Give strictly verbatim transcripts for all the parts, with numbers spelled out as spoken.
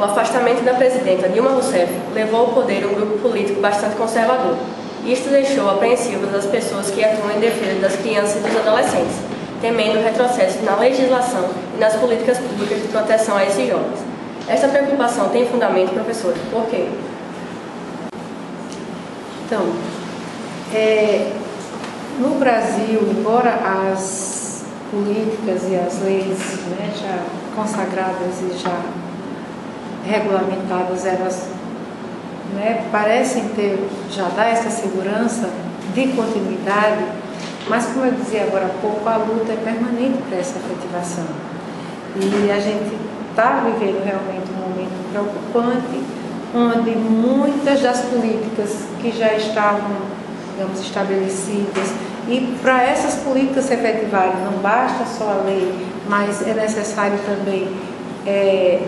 o afastamento da presidenta Dilma Rousseff levou ao poder um grupo político bastante conservador. Isto deixou apreensivas as pessoas que atuam em defesa das crianças e dos adolescentes, temendo retrocessos na legislação e nas políticas públicas de proteção a esses jovens. Esta preocupação tem fundamento, professora? Por quê? Então, é, no Brasil, embora as políticas e as leis, né, já consagradas e já regulamentadas, elas, né, parecem ter, já dá essa segurança de continuidade, mas como eu dizia agora há pouco, a luta é permanente para essa efetivação. E a gente está vivendo realmente um momento preocupante, onde muitas das políticas que já estavam, digamos, estabelecidas, e para essas políticas se efetivarem, não basta só a lei, mas é necessário também é,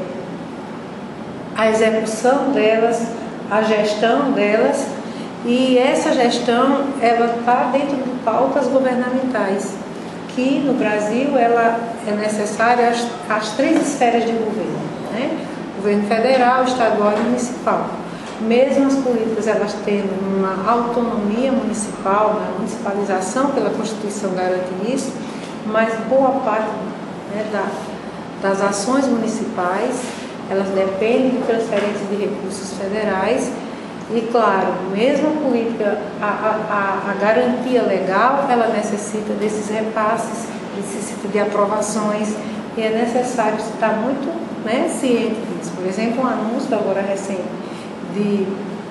a execução delas, a gestão delas, e essa gestão ela está dentro de pautas governamentais, que no Brasil ela é necessária as, as três esferas de governo, né? Governo federal, estadual e municipal. Mesmo as políticas elas tendo uma autonomia municipal, uma municipalização pela Constituição garante isso, mas boa parte, né, da, das ações municipais elas dependem de transferência de recursos federais e, claro, mesmo a política, a, a, a garantia legal, ela necessita desses repasses, necessita de aprovações e é necessário estar muito, né, ciente disso. Por exemplo, um anúncio agora recente de,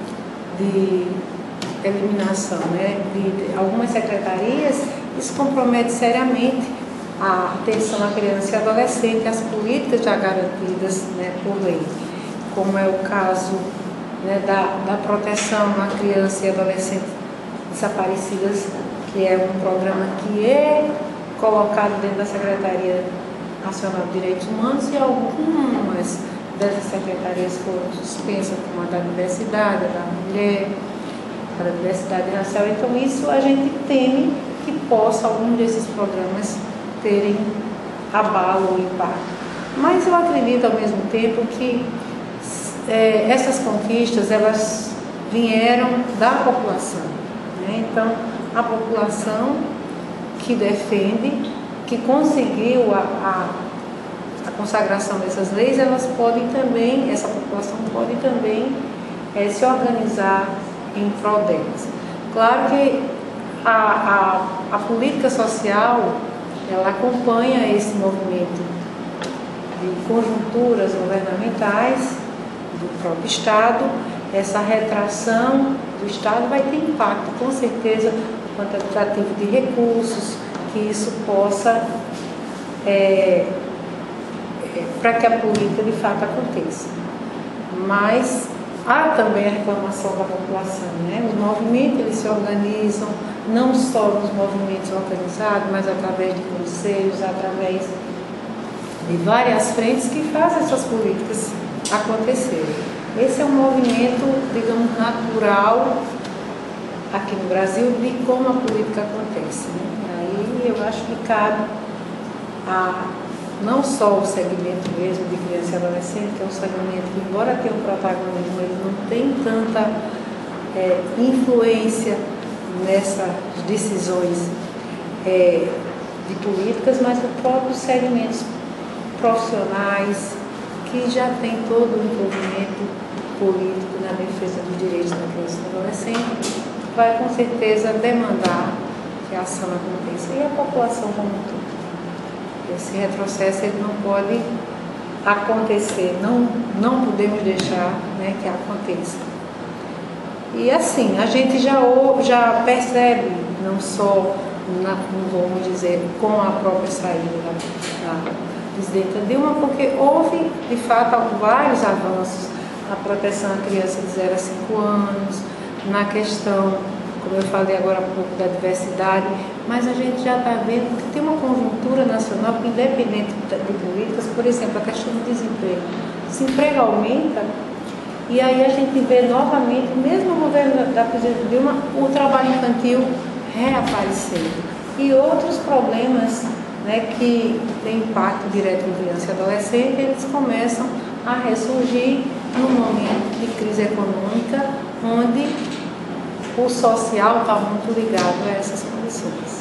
de eliminação, né, de, de algumas secretarias, isso compromete seriamente a atenção à criança e adolescente, as políticas já garantidas, né, por lei, como é o caso, né, da, da proteção à criança e adolescente desaparecidas, que é um programa que é colocado dentro da Secretaria Nacional de Direitos Humanos, e algumas dessas secretarias foram suspensas, como a da diversidade, a da mulher, a da diversidade racial. Então isso a gente teme que possa algum desses programas terem abalo ou impacto. Mas eu acredito ao mesmo tempo que é, essas conquistas elas vieram da população, né? Então a população que defende, que conseguiu a, a, a consagração dessas leis, elas podem também, essa população pode também é, se organizar em prol delas. Claro que a, a, a política social ela acompanha esse movimento de conjunturas governamentais do próprio Estado. Essa retração do Estado vai ter impacto, com certeza, no quantitativo de recursos, que isso possa, é, é, para que a política de fato aconteça. Mas há também a reclamação da população, né? Os movimentos eles se organizam, não só nos movimentos organizados, mas através de conselhos, através de várias frentes que fazem essas políticas acontecerem. Esse é um movimento, digamos, natural aqui no Brasil de como a política acontece, né? Aí eu acho que cabe a não só o segmento mesmo de criança e adolescente, que é um segmento que, embora tenha um protagonismo, ele não tem tanta é, influência nessas decisões é, de políticas, mas os próprios segmentos profissionais que já tem todo o envolvimento político na defesa dos direitos da criança e do adolescente, vai com certeza demandar que a ação aconteça, e a população como um todo. Esse retrocesso ele não pode acontecer, não, não podemos deixar, né, que aconteça. E assim, a gente já, já percebe, não só, na, vamos dizer, com a própria saída da, da presidenta Dilma, porque houve, de fato, vários avanços na proteção à criança de zero a cinco anos, na questão, como eu falei agora há pouco, da diversidade, mas a gente já está vendo que tem uma conjuntura nacional que, independente de políticas, por exemplo, a questão do desemprego. O desemprego aumenta e aí a gente vê novamente, mesmo no governo da presidenta Dilma, o trabalho infantil reaparecendo. E outros problemas, né, que têm impacto direto em criança e adolescente, eles começam a ressurgir num momento de crise econômica, onde o social está muito ligado a essas condições.